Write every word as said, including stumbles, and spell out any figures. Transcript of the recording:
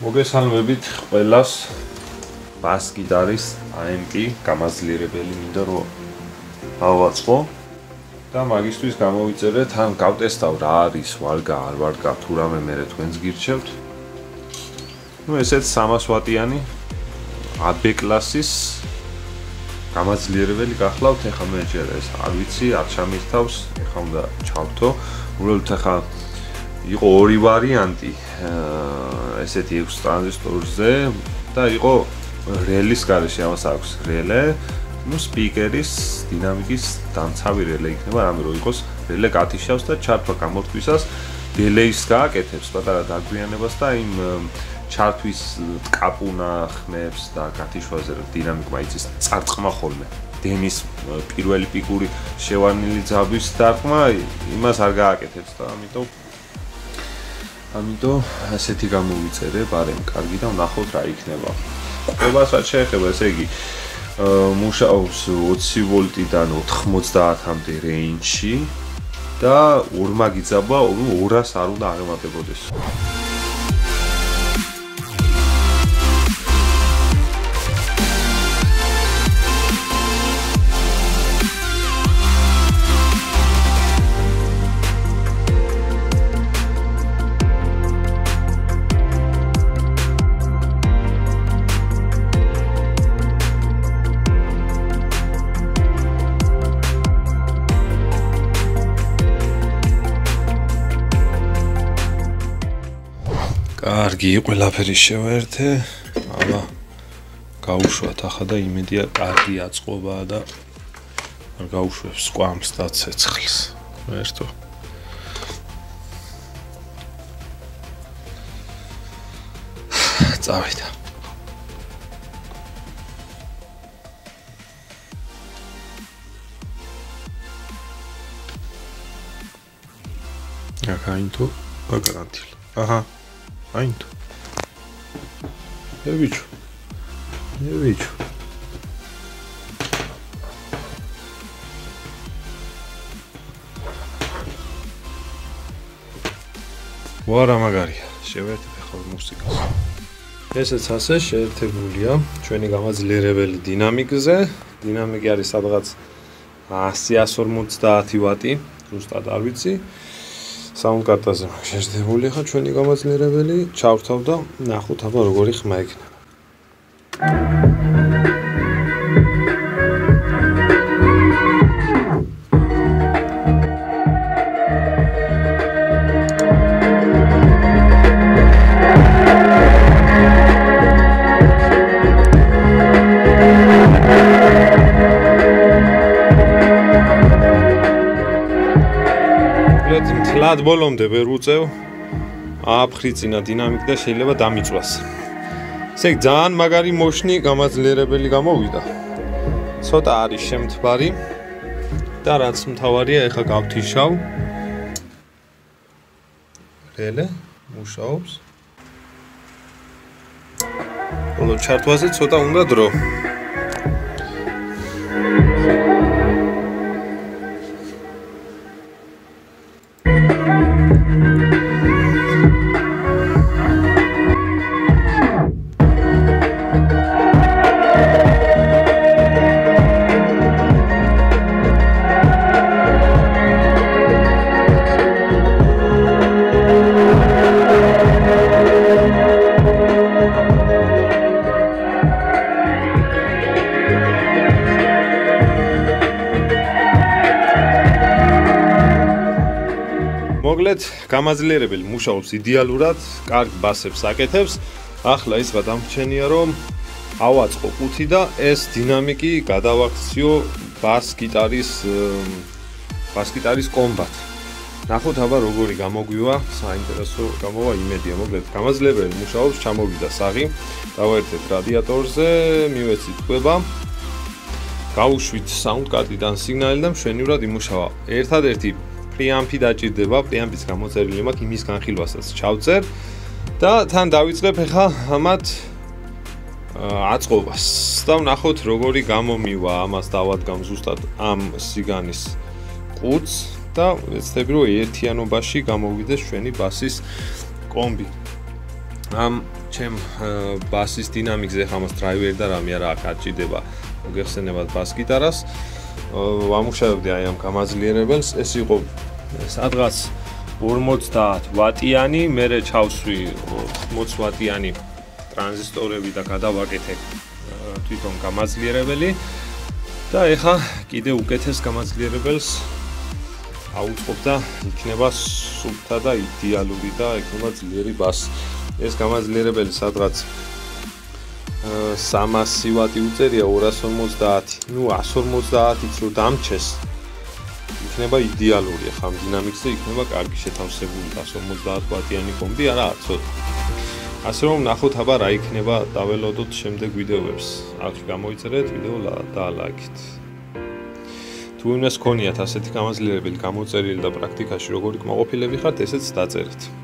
მოგესალმებით ყველას ბას გიტარის ამპი გამაძლიერებელი მინდა რომ ავაწყო და მაგისტვის გამოვიწერეთ ან გავტესტავ რა არის ვარგა არ ვარგა თუ რამე მე თქვენს გირჩევთ. ნუ ესეც სამას ვატიანი აბ კლასის გამაძლიერებელი გახლავთ. ეხლა მე ჯერ ეს არ ვიცი არ ჩამირთავს, ეხლა უნდა ჩავთო. უბრალოდ ეხლა იყო ორი ვარიანტი ესეთი ექვს ტრანზისტორზე და იყო რელის გარეშე ამას აქვს რელე, ნუ სპიკერის დინამიკის დამცავი რელე იქნება, რამე რომ იყოს რელე გათიშავს და ჩართვა გამორთვისას დელეის გააკეთებს პატარა დაგვიანებას და იმ ჩართვის კაპუნა ხმებს და გათიშვაზე დინამიკა იცის წარწყმა ხოლმე. დენის პირველი პიკური შევარნილი ძაბვის დარტყმა იმას არ გააკეთებს და ამიტომ ამიტომ ასეთი გამოვიწერე, ბარემ კარგი და ვნახოთ რა იქნება. ყველას რაც შეეხება, ესე იგი, მუშაობს ოცი ვოლტიდან ოთხმოცდაათამდე რეინჯში და ორმა გიძაბვა ორას არ უნდა აღემატებოდეს. კარგი, ყველაფერი შევაერთე. აბა გაუშვათ ახლა და იმედია კარგი აწყობაა და არ გაუშვებს კვამს და ცეცხლს. ერთო. წავიდა. აკაინტო, აკარანტილ. აჰა. Ainto. É bicho. É bicho. ვარა მაგარია. შევერთებ ახლა მუსიკას. ესეც ასე შეერთებულია ჩვენი გამაძლიერებელი დინამიკზე. დინამიკი არის სადღაც ათას ორმოცდაათი ვატი, ზუსტად არ ვიცი. საუნდ კარტაზე შეждებული ხა ჩვენი გამაძლიერებელი, ჩავრთავ და ნახოთ აბა როგორი ხმა იქნება. ლად ბოლომდე ვერ უწევ აფხრიცინა დინამიკი და შეიძლება დამიწვას. ესე იგი ძალიან მაგარი მოშნი გამაძლიერებელი გამოვიდა. ცოტა არის შემთბარი და რაც მთავარია ეხა გავთიშავ. რელე მუშაობს. ბოლო ჩართვაზე ცოტა უნდა დრო. მოგლეთ, გამაძლიერებელი მუშაობს იდეალურად, კარგ ბასებს აკეთებს. ახლა ის გადამრჩენია რომ ავაწყო ყუთი და ეს დინამიკი გადავაქციო ბას გიტარის ბას გიტარის კომბად. ნახოთ აბა როგორი გამოგვივა, საინტერესო გამოვა იმედია. მოგლეთ, გამაძლიერებელი მუშაობს, ჩამოვიდა საღი. დავაერთეთ რადიატორზე, მივეცით კვება. გავუშვით საუნდ კარტიდან სიგნალი და მშვენივრად იმუშავა. ერთადერთი პრიამპი დაჭირდება, პრიამპის გამოწერილი მაქვს, იმის განხილვასაც ჩავწერ და თან დავიწყებ ახლა ამათ აწყობას და ვნახოთ როგორი გამომივა ამას დავადგამ ზუსტად ამ სიგანის ყუთს და ვეცდები რომ ერთიანობაში გამოვიდეს ჩვენი ბასის კომბი. ამ ჩემ ბასის დინამიკზე ხა მას დრაივერი და რამე არა აქ აჭიდება მოგეხსენებათ ბას გიტარას ვამუშავებდი აი ამ გამაძლიერებელს ეს იყო სადღაც ორმოცდაათ ვატიანი მერე ჩავსვი ოცდაოთხ ვატიანი ტრანზისტორები და გადავაკეთე თვითონ გამაძლიერებელი და ეხა კიდე უკეთეს გამაძლიერებელს აუწყობ და იქნება სუფთა და იდეალური და იქნება ძლიერი ბასი ეს გამაძლიერებელი სადღაც სამასი ვატი უწერია ორას ორმოცდაათი ნუ ასი ორმოცდაათიც რო დამჩეს იქნება იდეალური ხა ამ დინამიკზე იქნება კარგი შეთავსებული ასი ორმოცდაათ ვატიანი კომბი არა ცოტა ასე რომ ნახოთ აბა რა იქნება დაველოდოთ შემდეგ ვიდეოებს აქ გამოიწერეთ ვიდეო და ლაიქით თუ იმას გქონიათ ასეთი გამაძლიერებელი გამოწერილი და პრაქტიკაში როგორი კმაყოფილები ხართ ესეც დაწერეთ